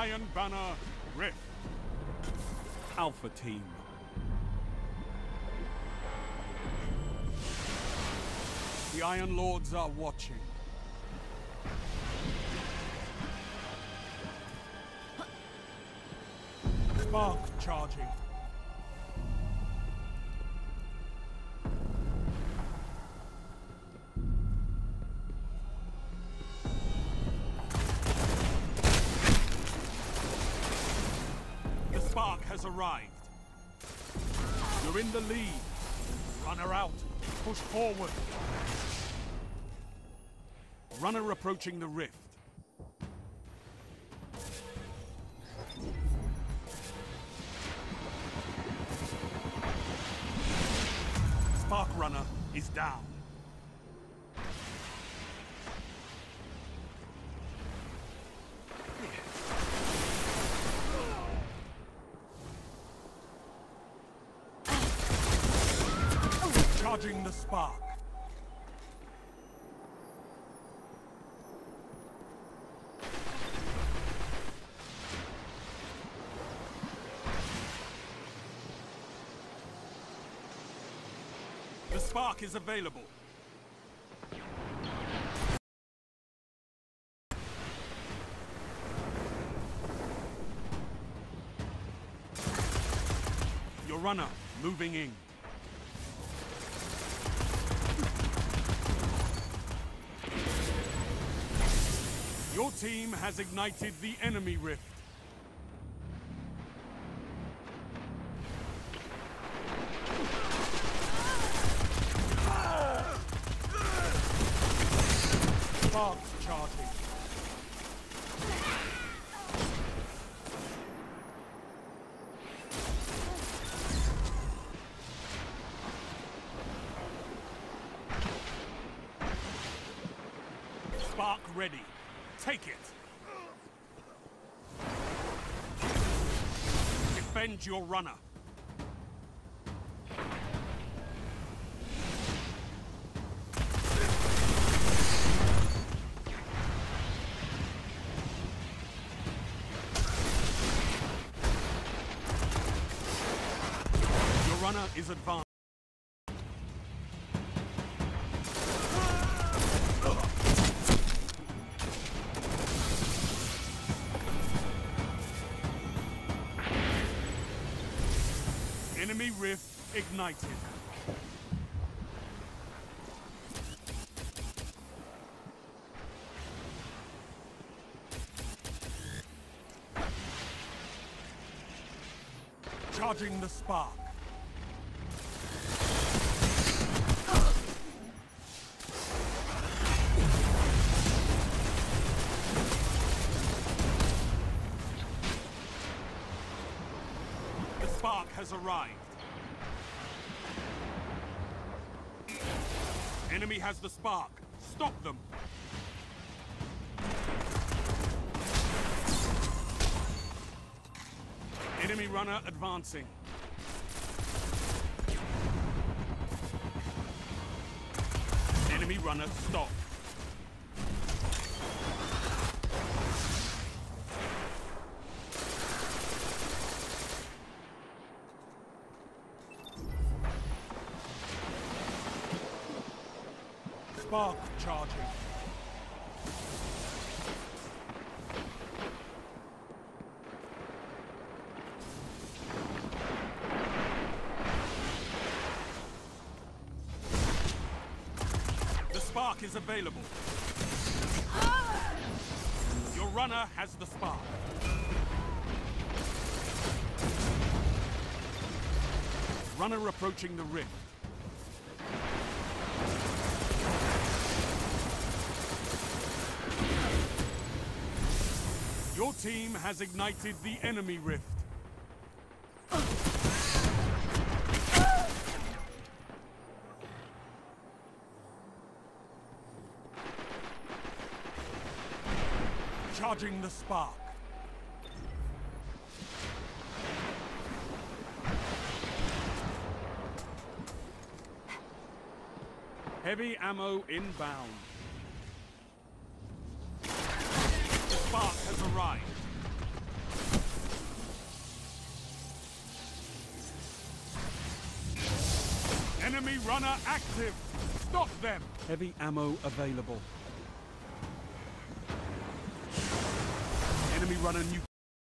Iron Banner Rift. Alpha Team. The Iron Lords are watching. Spark charging. The Spark has arrived. You're in the lead. Runner out. Push forward. Runner approaching the rift. Spark Runner is down. Charging the Spark. The Spark is available. Your runner moving in. Your team has ignited the enemy rift. Sparks charging. Spark ready. Take it. Defend your runner. Your runner is advanced. Enemy rift ignited. Charging the Spark. The Spark has arrived. Enemy has the Spark. Stop them. Enemy runner advancing. Enemy runner stop. Spark charging. The Spark is available. Your runner has the Spark. Runner approaching the rift. Your team has ignited the enemy rift. Charging the Spark. Heavy ammo inbound. The Spark has arrived. Enemy runner active! Stop them! Heavy ammo available. Enemy runner new.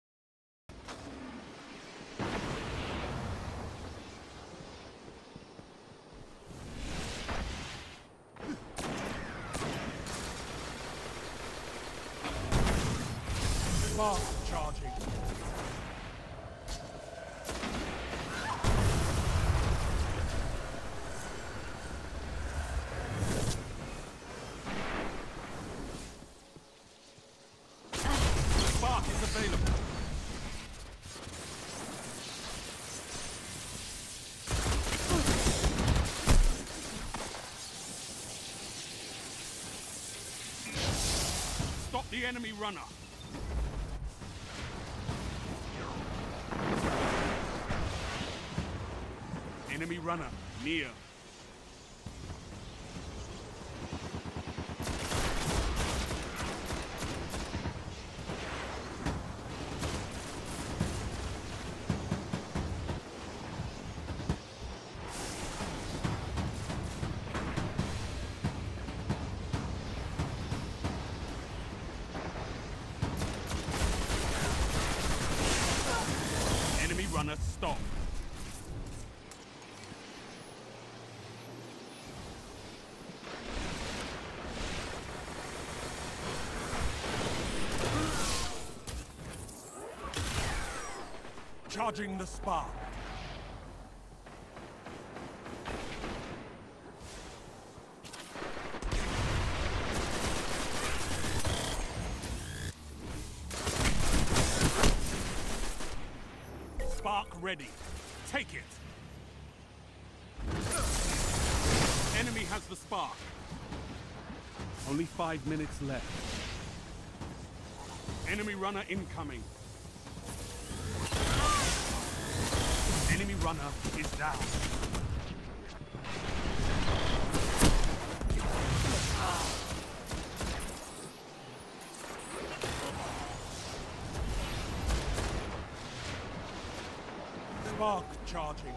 Spark charging. Spark is available. Stop the enemy runner. Enemy runner near. Enemy runner stop. Charging the spark. Spark ready. Take it. Enemy has the spark. Only 5 minutes left. Enemy runner incoming. Enemy runner is down. Spark charging.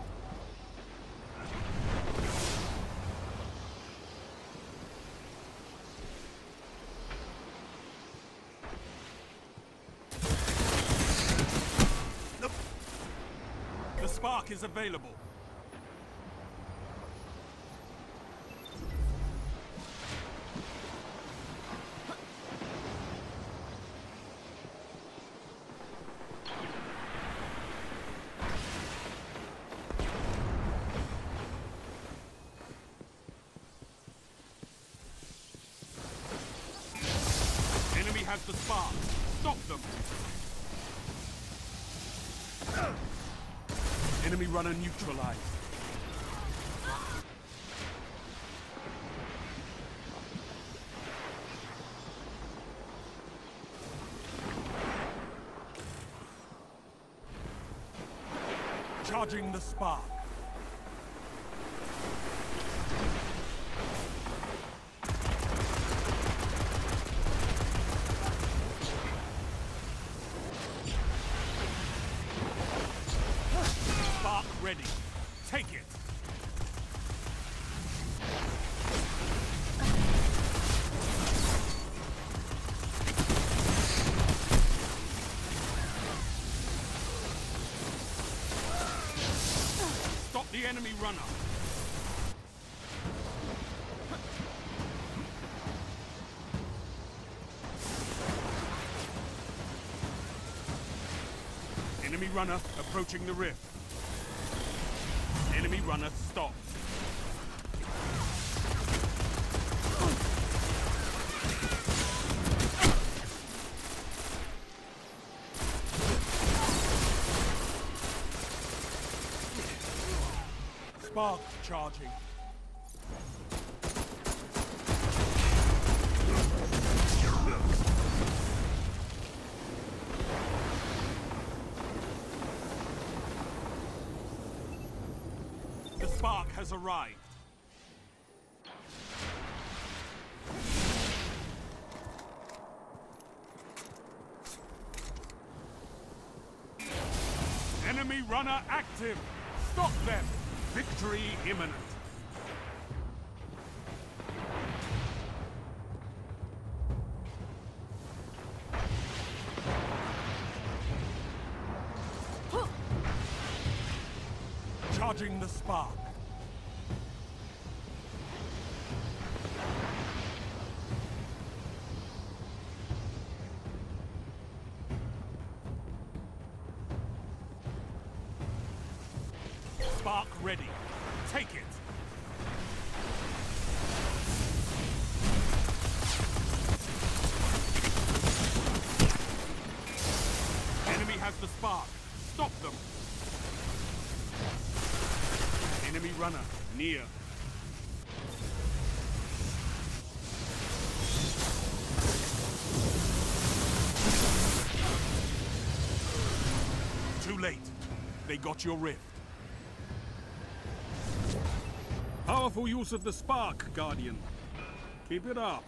The spark is available. Enemy has the spark. Stop them. Enemy runner neutralized. Charging the spark. Spark ready. Take it. Stop the enemy runner. Enemy runner approaching the rift. Enemy runner stopped. Spark charging. The spark has arrived. Enemy runner active. Stop them. Victory imminent. Charging the spark. Spark ready. Take it. Enemy has the spark. Stop them. Enemy runner near. Too late. They got your rift. Powerful use of the spark, Guardian. Keep it up.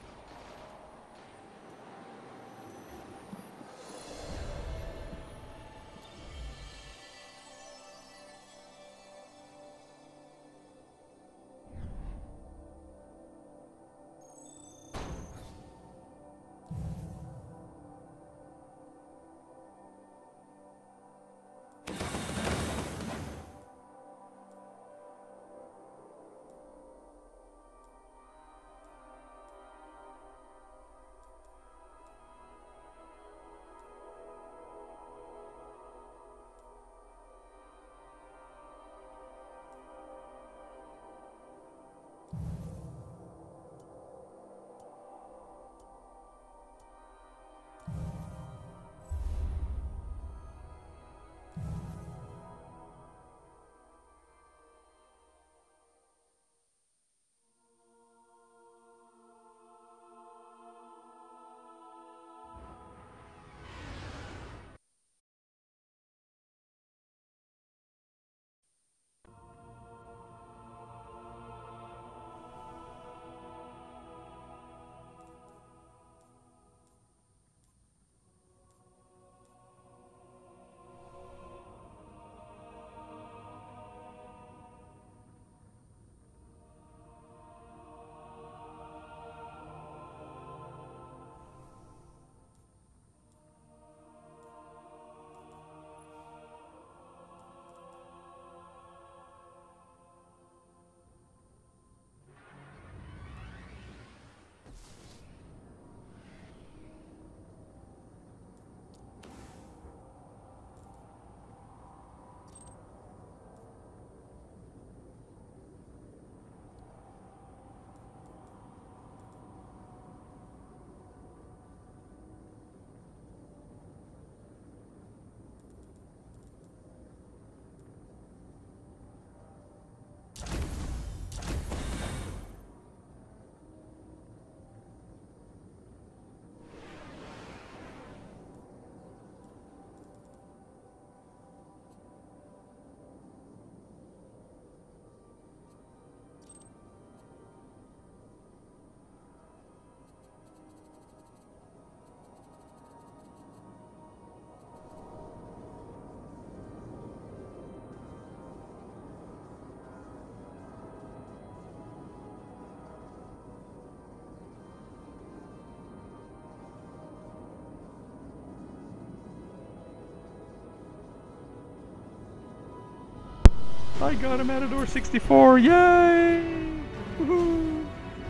I got a Matador 64, yay! Woohoo!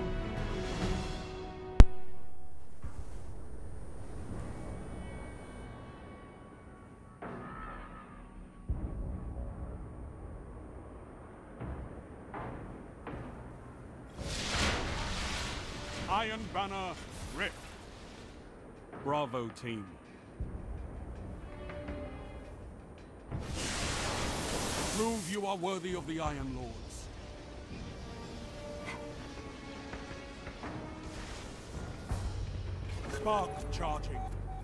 Iron Banner Rift. Bravo, team. Prove you are worthy of the Iron Lords. Spark charging.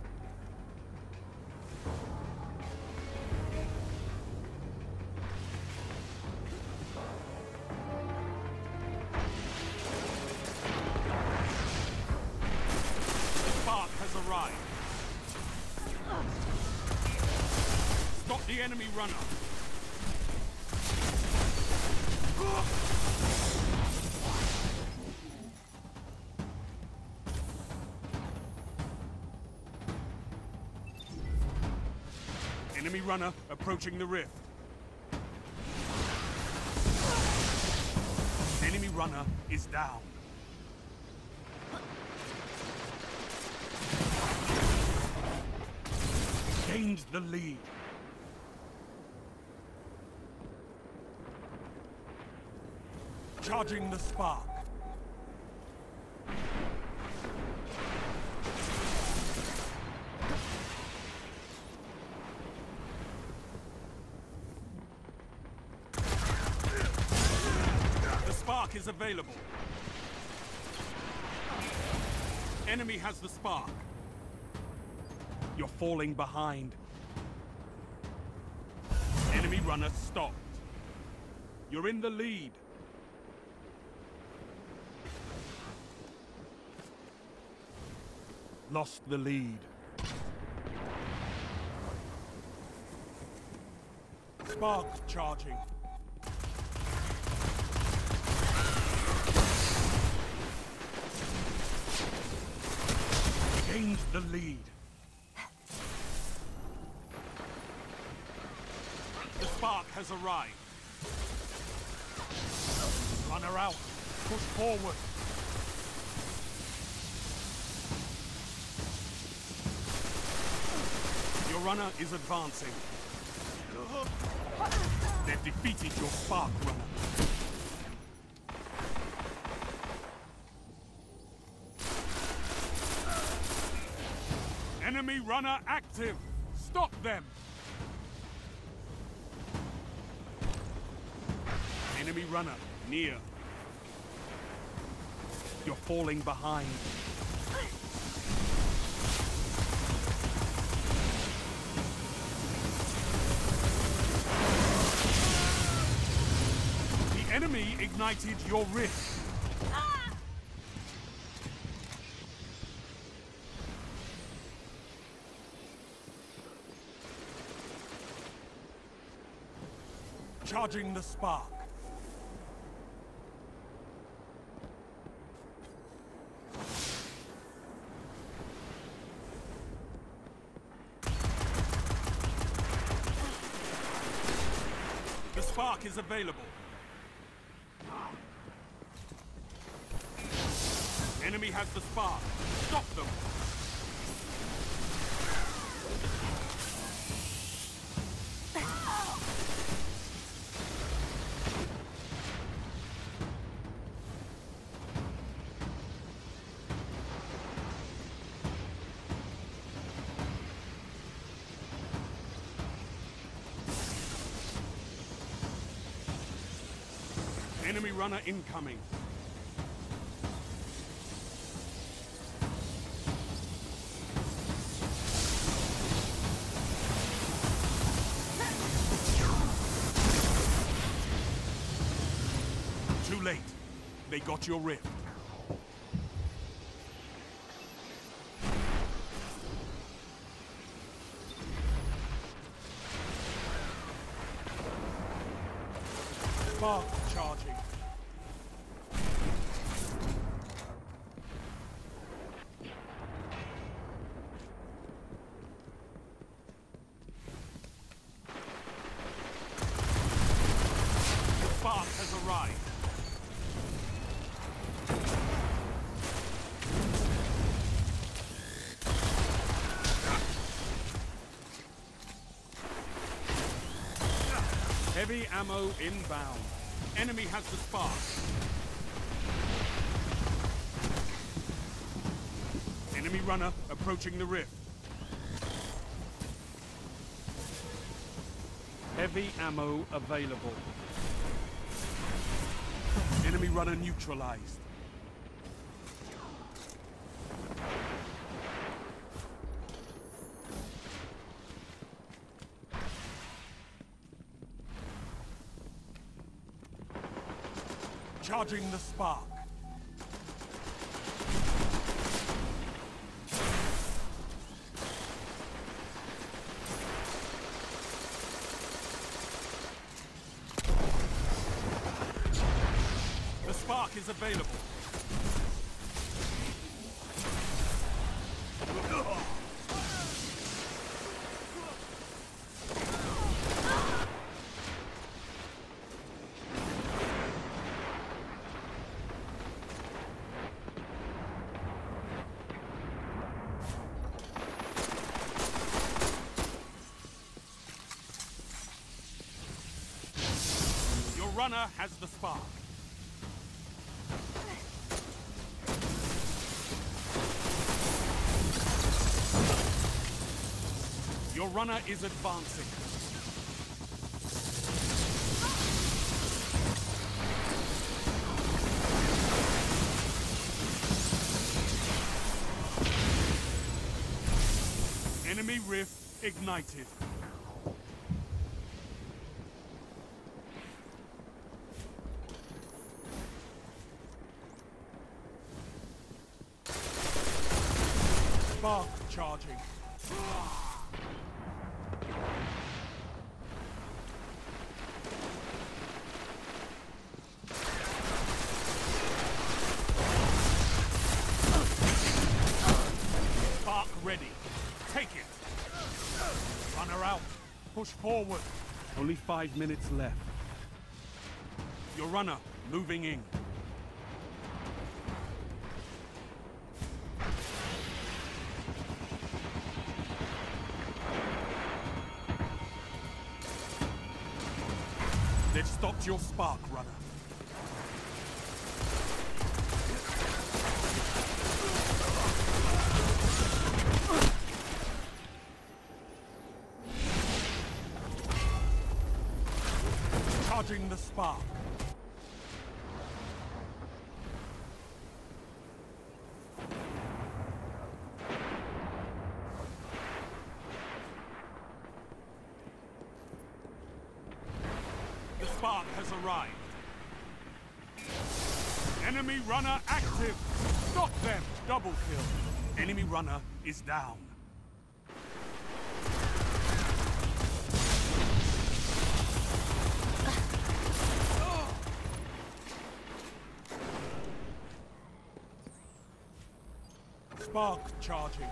Spark has arrived. Stop the enemy runner. Enemy runner approaching the rift. runner is down. Gained the lead. Charging the spark. The spark is available. Enemy has the spark. You're falling behind. Enemy runner stopped. You're in the lead. Lost the lead. Spark charging. Gained the lead. The spark has arrived. Runner out. Push forward. Your runner is advancing. They've defeated your spark runner. Enemy runner active. Stop them. Enemy runner near. You're falling behind. The enemy ignited your rift. Charging the spark. The spark is available. Enemy has the spark. Stop them. Enemy runner incoming. Too late. They got your rift. Spark charging. The spark has arrived. Heavy ammo inbound. Enemy has the spark. Enemy runner approaching the rift. Heavy ammo available. Enemy runner neutralized. Charging the spark. The spark is available. runner has the spark. Your runner is advancing. Enemy rift ignited. Spark charging. Spark ready. Take it. Runner out. Push forward. Only 5 minutes left. Your runner moving in. They've stopped your spark, runner. Charging the spark. The spark has arrived. Enemy runner active. Stop them. Double kill. Enemy runner is down. Spark charging.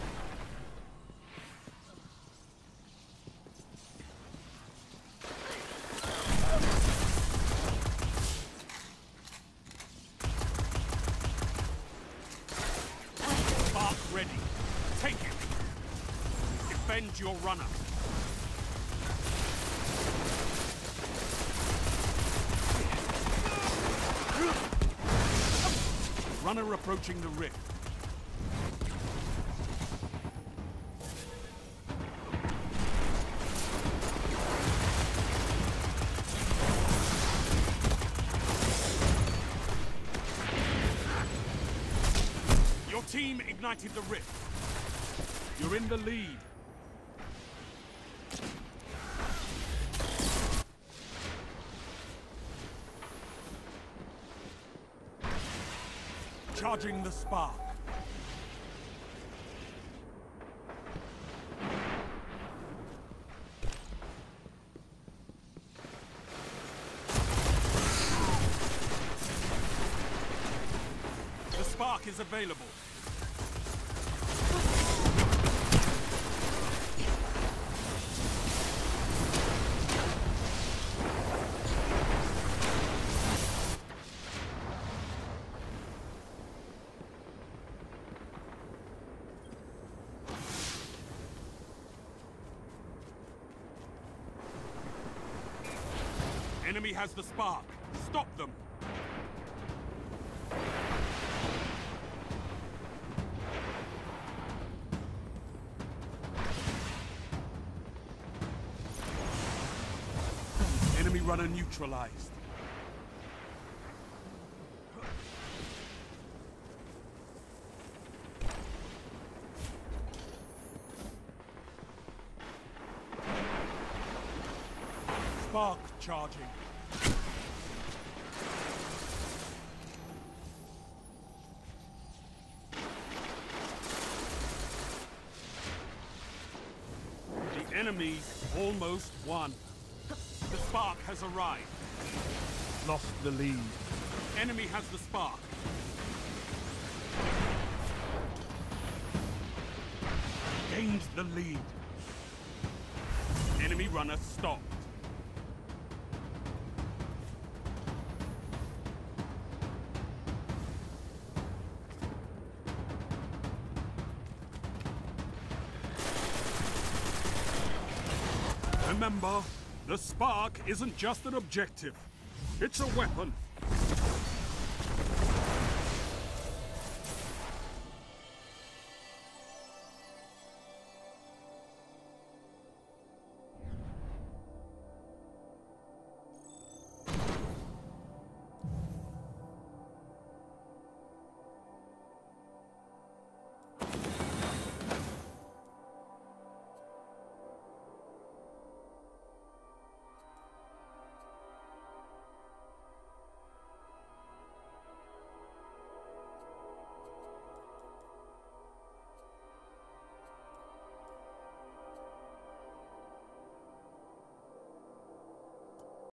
Spark ready. Take it. Defend your runner. Runner approaching the rift. Your team ignited the rift. You're in the lead. Charging the spark. The spark is available. Enemy has the spark. Stop them. Enemy runner neutralized. Spark charging. The enemy almost won. The spark has arrived. Lost the lead. Enemy has the spark. Gained the lead. Enemy runner stopped. Remember, the spark isn't just an objective. It's a weapon.